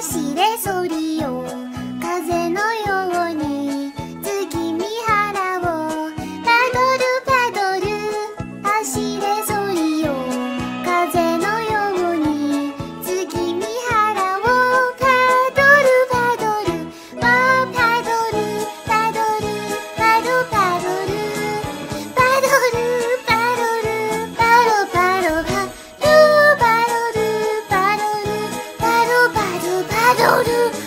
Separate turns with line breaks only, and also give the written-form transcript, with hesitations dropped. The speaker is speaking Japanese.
走れソリよ風のように月見原をパドルパドル走れソリよ風のように月見原をパドルパドルパドルパドルパドパドルパドルパドルパドパドパドルパドルパドルパドパドパドル